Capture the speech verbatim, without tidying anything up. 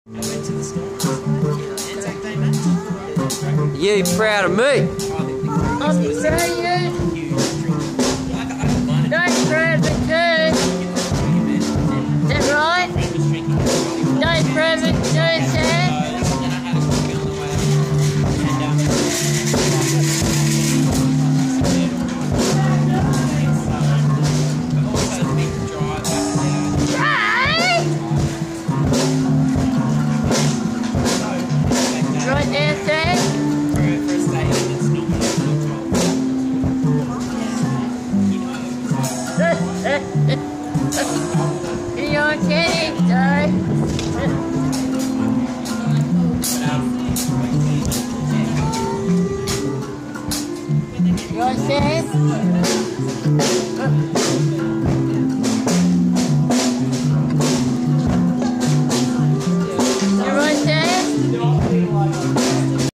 You proud of me? I'm proud of you. Don't proud of me too. Is that right? Don't proud of me too, Sam. Right there, Sam. You're kidding, Joe. You're Sam.